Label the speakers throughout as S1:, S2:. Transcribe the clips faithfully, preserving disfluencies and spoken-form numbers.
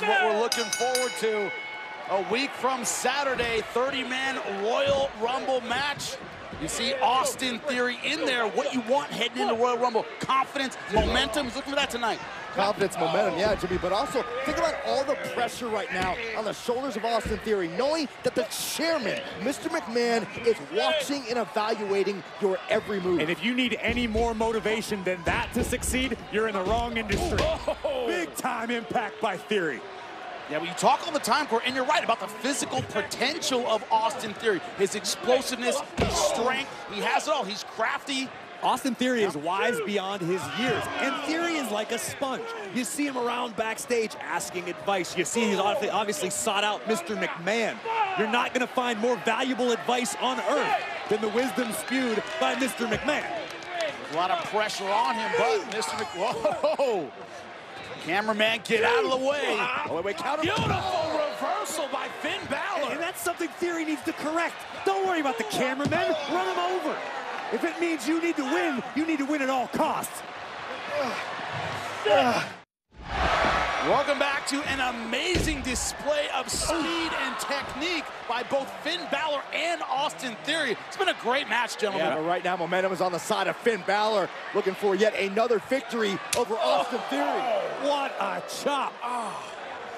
S1: what we're looking forward to. A week from Saturday, thirty man Royal Rumble match. You see Austin Theory in there. What you want heading into Royal Rumble. Confidence, momentum. He's looking for that tonight.
S2: Confidence, momentum, yeah, Jimmy, but also think about all the pressure right now on the shoulders of Austin Theory, knowing that the chairman, Mister McMahon, is watching and evaluating your every move.
S3: And if you need any more motivation than that to succeed, you're in the wrong industry.
S1: Oh.
S3: Big time impact by Theory.
S1: Yeah, but you talk all the time, Corey, and you're right about the physical potential of Austin Theory. His explosiveness, his strength, he has it all. He's crafty.
S4: Austin Theory is wise beyond his years, and Theory is like a sponge. You see him around backstage asking advice. You see he's obviously sought out Mister McMahon. You're not going to find more valuable advice on earth than the wisdom spewed by Mister McMahon.
S1: There's a lot of pressure on him, but Mister McMahon, whoa! Cameraman, get out of the way.
S2: Oh, wait, wait, counter.
S1: Beautiful reversal by Finn Balor.
S4: And that's something Theory needs to correct. Don't worry about the cameraman. Run him over. If it means you need to win, you need to win at all costs.
S1: Welcome back to an amazing display of speed and technique by both Finn Balor and Austin Theory. It's been a great match, gentlemen.
S2: Yeah, but right now momentum is on the side of Finn Balor, looking for yet another victory over Austin Theory.
S4: What a chop.
S1: Oh.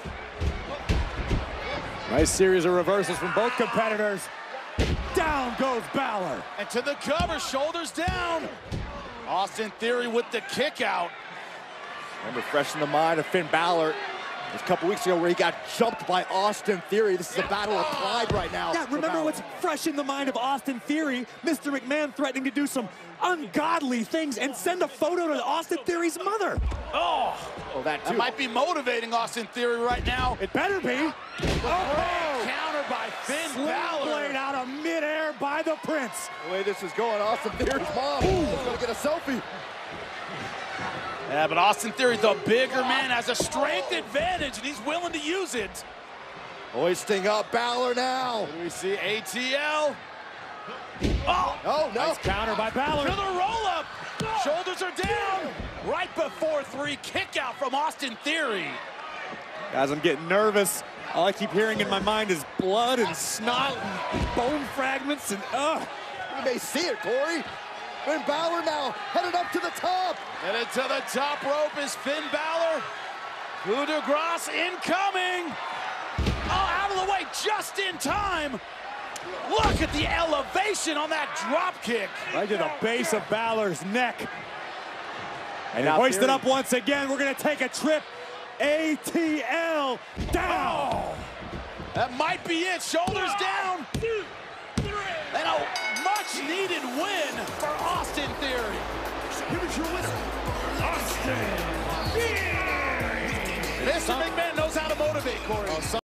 S3: Nice series of reversals from both competitors. Down goes Balor.
S1: And to the cover, shoulders down. Austin Theory with the kick out.
S2: Remember, fresh in the mind of Finn Balor, just a couple weeks ago where he got jumped by Austin Theory. This is a battle of pride right now.
S4: Yeah, remember what's fresh in the mind of Austin Theory? Mister McMahon threatening to do some ungodly things and send a photo to Austin Theory's mother.
S1: Oh,
S2: oh that too.
S1: That might be motivating Austin Theory right now.
S4: It better be.
S1: Oh, counter by Finn
S4: Sling
S1: Balor.
S4: blade out of midair by the Prince.
S2: The way this is going, Austin Theory's mom is gonna get a selfie.
S1: Yeah, but Austin Theory, the bigger man, has a strength advantage, and he's willing to use it.
S2: Hoisting up Balor now.
S1: What do we see? A T L. Oh,
S2: Oh, no.
S3: Nice counter by Balor.
S1: to the roll-up. Shoulders are down. Right before three, kick out from Austin Theory.
S3: Guys, I'm getting nervous. All I keep hearing in my mind is blood and snot and bone fragments and ugh.
S2: You may see it, Corey. Finn Balor now headed up to the top.
S1: Headed to the top rope is Finn Balor. Coup de grace incoming. Oh, out of the way just in time. Look at the elevation on that drop kick.
S3: Right to the base of Balor's neck. And
S2: now
S3: hoisted
S2: Theory.
S3: up once again. We're going to take a trip. A T L down.
S1: Oh, that might be it. Shoulders down. And a much-needed win for Austin Theory.
S5: Here's your winner, Austin Theory.
S1: Mister McMahon knows how to motivate, Corey.